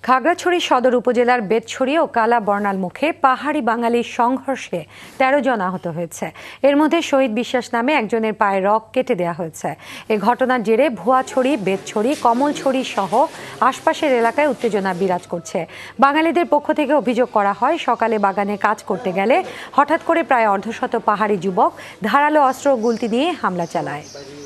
খাগড়াছড়ি সদর উপজেলার বেতছড়ি ও কালা বর্ণাল মুখে পাহাড়ি বাঙালির সংঘর্ষে ১৩ জন আহত হয়েছে। এর মধ্যে শহীদ বিশ্বাস নামে একজনের পায়ের রগ কেটে দেওয়া হয়েছে। এ ঘটনার জেরে ভুয়াছড়ি, বেতছড়ি, কমলছড়ি সহ আশপাশের এলাকায় উত্তেজনা বিরাজ করছে। বাঙালিদের পক্ষ থেকে অভিযোগ করা হয়, সকালে বাগানে কাজ করতে গেলে হঠাৎ করে প্রায় অর্ধশত পাহাড়ি যুবক ধারালো অস্ত্র ও গুলতি নিয়ে হামলা চালায়।